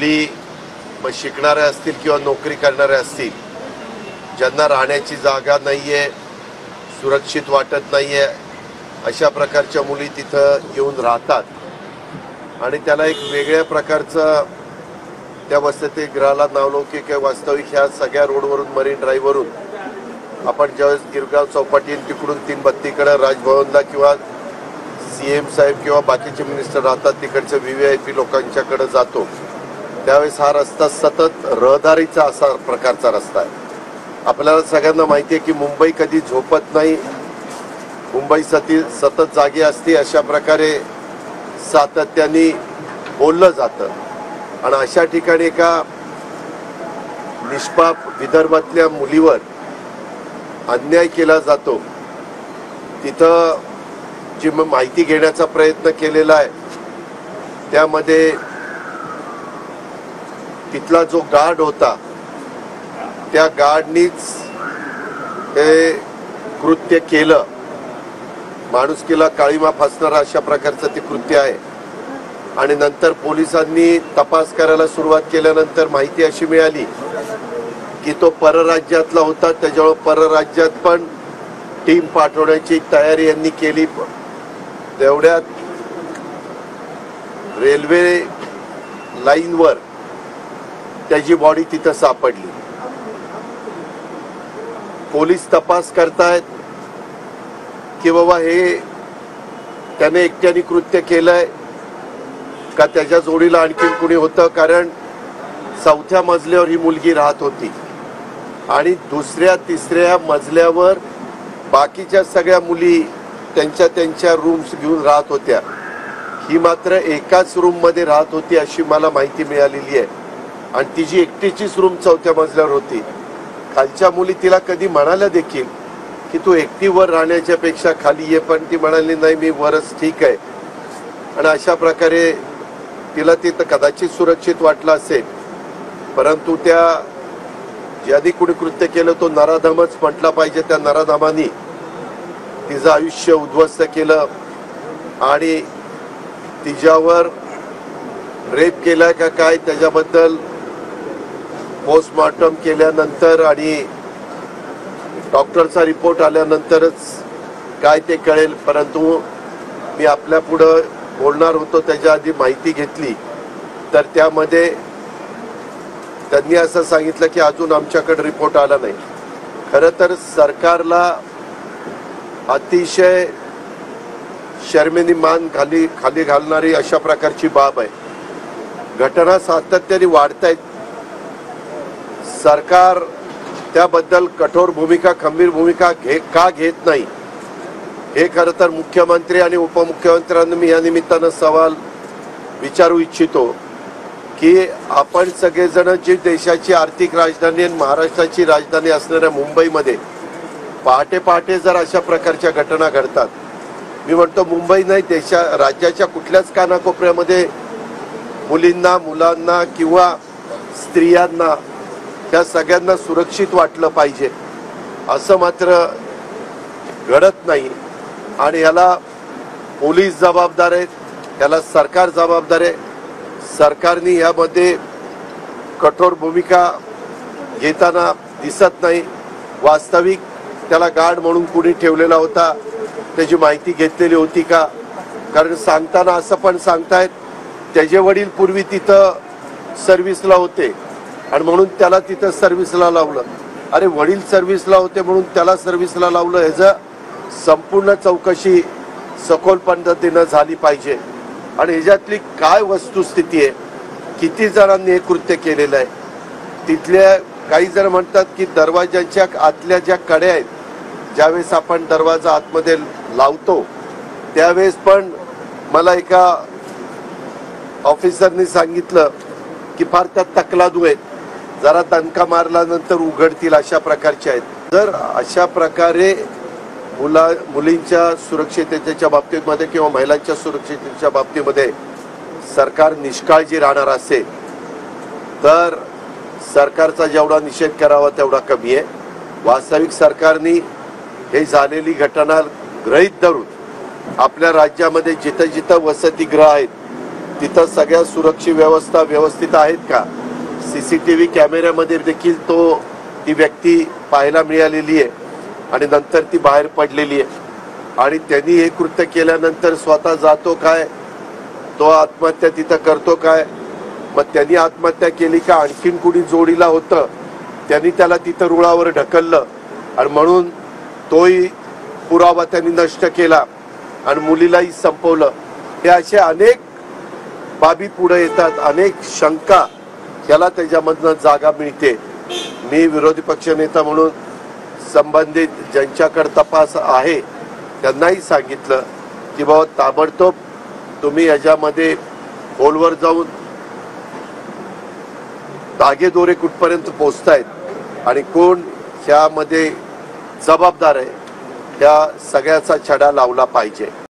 मुली शिकणाऱ्या असतील किंवा नोकरी करणाऱ्या असतील, ज्यांना राहण्याची जागा नाहीये, सुरक्षित वाटत नाहीये, अशा प्रकारच्या मुली तिथं येऊन राहतात आणि त्याला एक वेगळ्या प्रकारचं त्या वसतिगृहाला नावलौकिक आहे. वास्तविक ह्या सगळ्या रोडवरून, मरीन ड्राईव्हवरून आपण ज्यावेळेस गिरगाव चौपाटी तिकडून 332कडे राजभवनला किंवा CM साहेब किंवा बाकीचे मिनिस्टर राहतात तिकडच्या VVIP लोकांच्याकडे जातो, त्यावेळेस हा रस्ता सतत रहदारीचा असा प्रकारचा रस्ता आहे. आपल्याला सगळ्यांना माहिती आहे की मुंबई कधी झोपत नाही, मुंबई सतत जागी असते, अशा प्रकारे सातत्याने बोललं जातं. आणि अशा ठिकाणी एका निष्पाप विदर्भातल्या मुलीवर अन्याय केला जातो. तिथं जी माहिती घेण्याचा प्रयत्न केलेला आहे त्यामध्ये तिथला जो गार्ड होता त्या गार्डनीच हे कृत्य केलं. माणुसकीला काळीमा फासणारा अशा प्रकारचं ते कृत्य आहे. आणि नंतर पोलिसांनी तपास करायला सुरुवात केल्यानंतर माहिती अशी मिळाली की तो परराज्यातला होता. त्याच्यामुळे परराज्यात पण टीम पाठवण्याची तयारी यांनी केली. तेवढ्यात रेल्वे लाईनवर त्याची बॉडी तिथं सापडली. पोलीस तपास करतायत की बाबा हे त्याने एकट्याने कृत्य केलंय का त्याच्या जोडीला आणखी कुणी होतं, कारण 4थ्या मजल्यावर ही मुलगी राहत होती आणि 2ऱ्या 3ऱ्या मजल्यावर बाकीच्या सगळ्या मुली त्यांच्या रूम्स घेऊन राहत होत्या. ही मात्र एकाच रूम मध्ये राहत होती अशी मला माहिती मिळालेली आहे. आणि तिची एकटीचीच रूम 4थ्या मजल्यावर होती. खालच्या मुली तिला कधी म्हणाल्या देखील की तू एकटी वर राहण्याच्या पेक्षा खाली ये, पण ती म्हणाली नाही मी वरच ठीक आहे. आणि अशा प्रकारे तिला तिथं कदाचित सुरक्षित वाटलं असेल, परंतु त्या ज्यांनी कुणी कृत्य केलं तो नराधमच म्हटला पाहिजे. त्या नराधमानी तिचं आयुष्य उद्ध्वस्त केलं आणि तिच्यावर रेप केलाय का काय त्याच्याबद्दल पोस्टमॉर्टम केल्यानंतर आणि डॉक्टरचा रिपोर्ट आल्यानंतरच काय ते कळेल. परंतु मी आपल्या पुढं बोलणार होतो त्याच्या आधी माहिती घेतली तर त्यामध्ये त्यांनी असं सांगितलं की अजून आमच्याकडे रिपोर्ट आला नाही. खरं तर सरकारला अतिशय शर्मेने मान खाली घालणारी अशा प्रकारची बाब आहे. घटना सातत्याने वाढतायत. सरकार त्याबद्दल कठोर भूमिका, खंबीर भूमिका का घेत नाही हे खरं तर मुख्यमंत्री आणि उपमुख्यमंत्र्यांना मी या निमित्तानं सवाल विचारू इच्छितो की आपण सगळेजण जी देशाची आर्थिक राजधानी आणि महाराष्ट्राची राजधानी असणाऱ्या मुंबईमध्ये पहाटे पहाटे जर अशा प्रकारच्या घटना घडतात, मी म्हणतो मुंबई नाही राज्याच्या कुठल्याच कानाकोपऱ्यामध्ये मुलींना, मुलांना किंवा स्त्रियांना त्या सगळ्यांना सुरक्षित वाटलं पाहिजे. असं मात्र घडत नाही आणि याला पोलीस जबाबदार आहेत, याला सरकार जबाबदार आहे. सरकारने यामध्ये कठोर भूमिका घेताना दिसत नाही. वास्तविक त्याला गार्ड म्हणून कुणी ठेवलेला होता त्याची माहिती घेतलेली होती का? कारण सांगताना असं पण सांगतायत त्याचे वडील पूर्वी तिथं सर्व्हिसला होते आणि म्हणून त्याला तिथं सर्व्हिसला लावलं. अरे वडील सर्व्हिसला होते म्हणून त्याला सर्व्हिसला लावलं, ह्याचं संपूर्ण चौकशी सखोल पद्धतीनं झाली पाहिजे. आणि ह्याच्यातली काय वस्तुस्थिती आहे, किती जणांनी हे कृत्य केलेलं आहे. तिथल्या काही जण म्हणतात की दरवाजाच्या आतल्या ज्या कड्या आहेत, ज्यावेळेस आपण दरवाजा आतमध्ये लावतो त्यावेळेस पण मला एका ऑफिसरनी सांगितलं की फार त्या तकलादू आहेत, जरा दणका मारल्यानंतर उघडतील अशा प्रकारचे आहेत. जर अशा प्रकारे मुलींच्या सुरक्षिततेच्या बाबतीमध्ये किंवा महिलांच्या सुरक्षिततेच्या बाबतीमध्ये सरकार निष्काळजी राहणार असेल तर सरकारचा जेवढा निषेध करावा तेवढा कमी आहे. वास्तविक सरकारने हे झालेली घटना गृहीत धरून आपल्या राज्यामध्ये जिथं जिथं वसतिगृह आहेत तिथं सगळ्या सुरक्षा व्यवस्था व्यवस्थित आहेत का? सीसीटीव्ही कॅमेऱ्यामध्ये देखील ती व्यक्ती पाहायला मिळालेली आहे आणि नंतर ती बाहेर पडलेली आहे आणि त्यांनी हे कृत्य केल्यानंतर स्वतः जातो काय, तो आत्महत्या तिथं करतो काय? मग त्यांनी आत्महत्या केली का आणखीन कुणी जोडीला होतं, त्यांनी त्याला तिथं रुळावर ढकललं आणि म्हणून तोही पुरावा त्यांनी नष्ट केला आणि मुलीलाही संपवलं? हे असे अनेक बाबी पुढे येतात, अनेक शंका याला त्याच्यामधनं जागा मिळते. मी विरोधी पक्ष नेता म्हणून संबंधित ज्यांच्याकडे तपास आहे त्यांनाही सांगितलं की बाबा ताबडतोब तुम्ही याच्यामध्ये खोलवर जाऊन धागेदोरे कुठपर्यंत पोहोचतायत आणि कोण ह्यामध्ये जबाबदार आहे, या सगळ्याचा छडा लावला पाहिजे.